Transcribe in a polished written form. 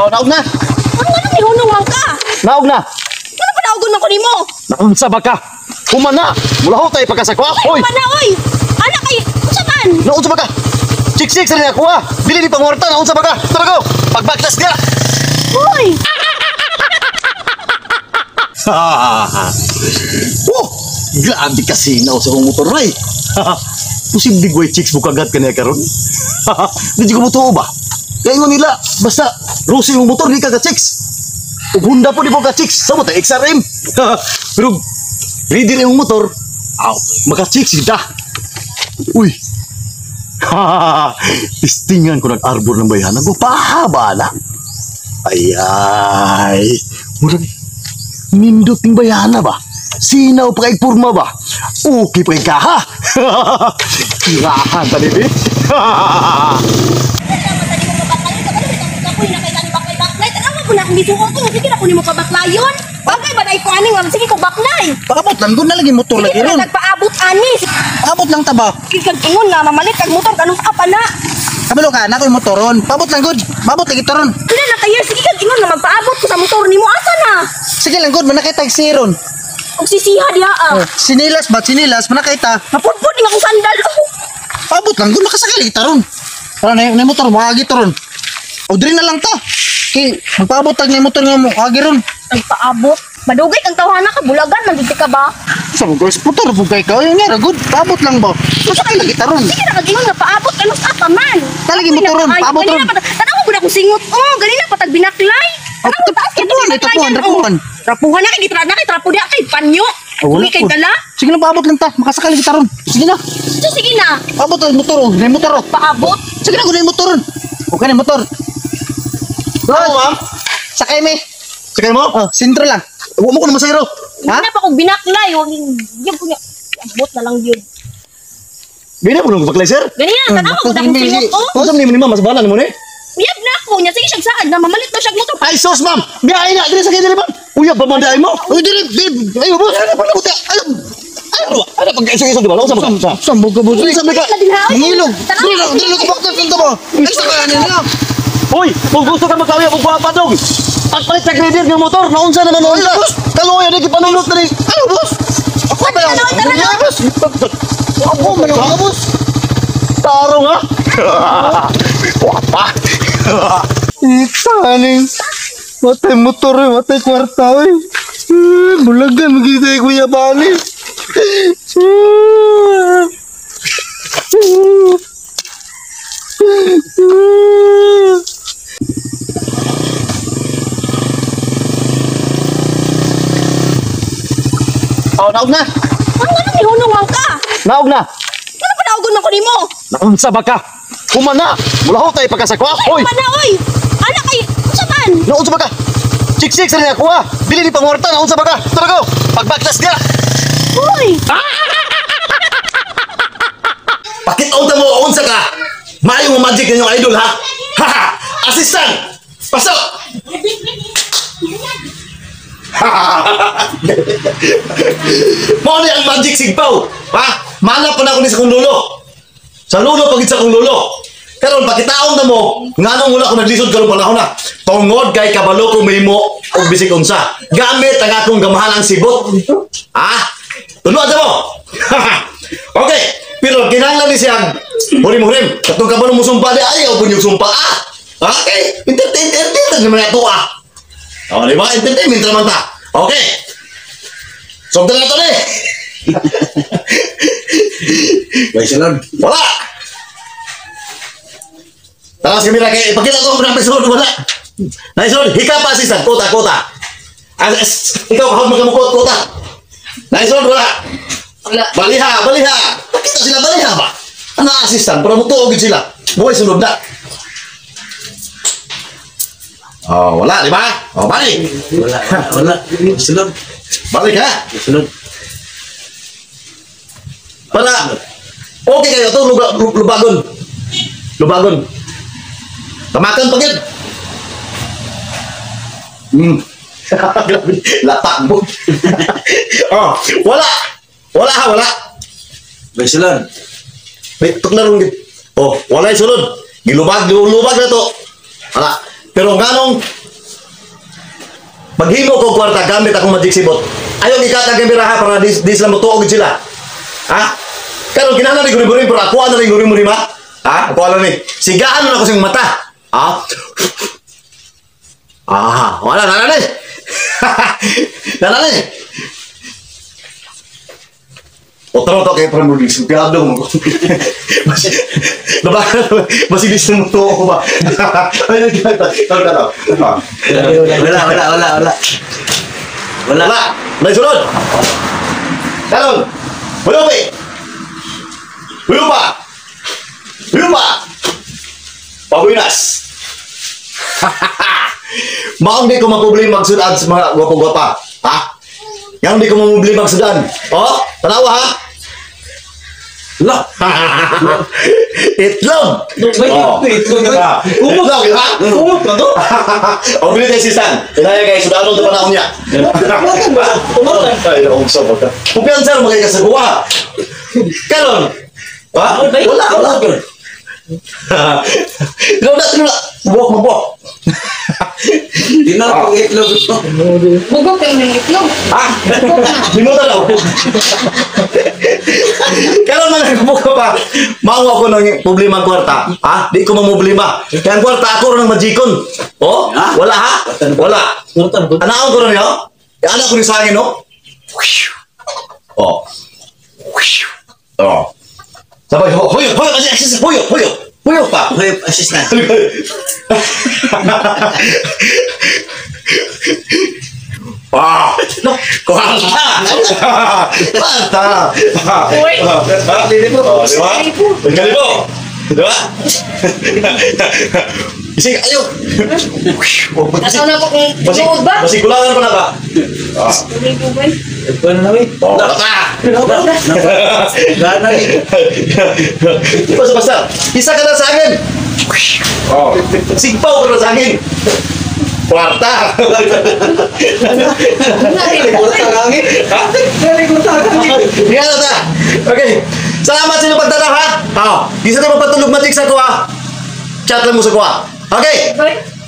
Oh, naog na. Ano ni hunong ka? Naog na. Ano pa naugon man ko nimo? Naunsa ba ka? Humana. Mula ho tayo pagkasakwa. Hoy. Mana oy. Ana kay unsa man? Naunsa ba ka? Chiksik sa niya kuha. Dili ni pangorta. Naunsa ba ka? Tara go. Pagbaktas dia. Hoy. Oh, grabe kasi na sa kong motor ray. Posible way chicks mo kagat kaniya karon. Di ko mo ba? Kaya ingon nila, basta Rosie yung motor, di ka ka-chicks. Ug Honda po di po ka-chicks. Sa mo tayo, XRM. Pero, ready na yung motor, maka-chicks kita. Uy. Tistingan ko nag-arbor ng bayan. Nagpahaba na. Ay. Murag, nindot ng bayana ba? Sinaw pa kay purma ba? Okay pa kay kaha. Kirahan tali di. Sige na kunin mo ka baklayon. Bagay ba na iko aning sige ko baklay. Paabot lang doon nalagay motor lagi Sige ron. na nagpaabot ani. Paabot lang taba. Kikag ingon nga mamalit kag motor kanus apa na. Kabalo ka, nako yung motoron. Paabot lang good. Paabot lagi toron. Kila na kayo sige kag ingon nga magpaabot ko sa motor nimo asa na. Sige lang good, manakita yung siron. Og sisiha diha Sinilas ba? Sinilas, manakita. Napudpud nga akong sandal. Paabot lang good, makasakali taron. Para na yung motor, makagi toron. O diri na lang ta. Kay, magpaabot lang yung motor nga mo, kagi ron. Nagpaabot. Madugay kang tawhana ka bulagan man ka ba? Sa mga guys, motor, bugay ka. Yung nga, good. Paabot lang ba? Masakay lagi taron. Sige na kag ingon nga paabot kanus apa man. Talagi motoron, paabot ron. Tanaw ko na ko singot. Oh, ganina patag binaklay. Tapuhan. Trapuhan na kay gitra na kay trapo dia kay panyo. Uli kay dala. Sige na, paabot lang ta. Makasakali kita ron. Sige na. So sige na. Paabot lang motor. Na yung motor. Paabot. Sige na, kunin yung motor. Okay na yung motor. Ano ma'am? Sakay me. Sakay mo? Oh, sintro lang. Huwag mo ko na masayro. Hindi na pa kong binaklay. Huwag yung punya. Abot na lang yun. Bina po nung baklay sir. Ganyan, tanaw ko na kong singot. Oh, Kung saan ni ma'am, mas bahala mo ni? uyab na ako. Nya sige siyang saad na mamalit na siya motor. Ay sos ma'am, biyahe na. Dili sakay dili ma'am. Uyab ba manday mo? Uy, dili, babe. Ayo, boss. Ano pa nabuti? Ayo. Ano pag-isog-isog di ba? Unsa ba ka? Sambog ka, boss. Sabi ka. Hingilog. Dili ko bakit sa ba? Ay, sa kaya nila. Hoy, kung gusto ka magkawi ang pagpapadong, at palit sa credit ng motor, naunsa naman naunsa? Kaluoy, hindi kipanulot na rin. Ano, boss? Ako ba lang? Ano, boss? Ako, manong boss. Tarong ha? Wapa. Ikaning. Matay motor eh, matay kwarta eh. Bulagan, magkita yung kuya bali. Oh, naog na. Ano ni hunong ka? Naog na. Ano pa naugon man ko nimo? Naunsa ba ka? Humana. Mula ho tayo pagkasakwa. Hoy. Mana oy. Ana kay unsa man? Naunsa ba ka? Chiksik sa niya kuha. Dili ni pangorta. Naunsa ba ka? Tara go. Pagbaktas dia. Hoy. Pakit-unta mo, unsa ka? Maayo mo magic ninyong idol, ha? Haha! Assistant! Pasok! Mo ni ang magic sigpaw, ha? Manap pa na ako ni sa kong lulo. Sa lulo, pagit sa kong lulo. Karon pakitaon na mo, nganong wala ko naglisod karon panahon na. Tungod kay kabalo ko mahimo og bisig unsa. Gamit ang akong gamahalang sibot. Ha? Tulo ato mo. Okay, pero kinahanglan ni siya murim-murim. Katong kabalo mo sumpa di ayaw pud yung sumpa. Okay, entertain naman ato Oh, di ba? Entertainment naman ta. Okay. Sugdan na to ni. May salon. Wala. Talas kami kay ipakita ko ng episode wala. Na episode hika pa assistant kota. Ikaw kahod magkamukot kota. Na episode wala. Wala. Baliha. Pakita sila baliha ba? Ano assistant para mutuog sila. Buhay sunod na. Oh, wala, di ba? Oh, balik. Wala. Sunod. Balik ha. Sunod. Para okay kayo to lubagon. Tamakan pagid. Latak mo. Oh, wala. May salon. May tuklarong gid. Oh, wala sulod. Gilubag na to. Wala. Pero nganong maghimo ko kwarta gamit akong magic sibot. Ayaw ikatag ang biraha para di sila motuog sila. Ha? Karon kinahanglan ni guri-guri pero ako na rin guri-guri ma. Ha? Ako na ni. Sigaan na ako sing mata. Ha? Wala na ni. Na ni. Otro to kay Pramudi, sigurado mo. Masih bisa mo to ko ba? Ay, Wala. May sunod. Talon. Buyo pa. Pabuinas. Maong di ko mapubli magsudan sa mga gwapo-gwapa. Ha? Yang di ko mapubli magsudan. Oh, tanawa ha? Lah. Itlog. Itlog na. Kumot lang, ha? Kumot na to. O, bili tayo si Stan. Tinaya kayo, sudanon ito panahon niya. Kumot lang. Ay, naong sabot ka. Kumpiyansa naman kayo sa buwa. Karon. Ha? Wala. Tinula. Buwak. Di na ako itlog ito. Bugok kayo ng itlog. Ha? Minuta daw. Karon man nagbuka pa. Mao ako ng problema ang kwarta. Ha? Di ko mamblema. Kaya ang kwarta ako ron ng magikon. Oh? Wala ha? Wala. Anaon ko ron yo? Ana ko ni sa akin no? Oh. Sabay hoyo pa. Hoy, assistant. No, kwarta. Uy. Di ba? Diba? Isig, ayo. Nasaan na po kung tuod ba? Masig kulangan pa na ba? Tubig. Ito na namin. Wala pa. Gana eh. Di ba basta? Isa ka na sa akin. Sigpaw ka na sa akin. Kwarta. Yan na ta. Okay. Salamat sa inyong pagdala ha. Di sa tayo magpatulog matik sa kuha. Chat lang mo sa kuha. Okay. Uy.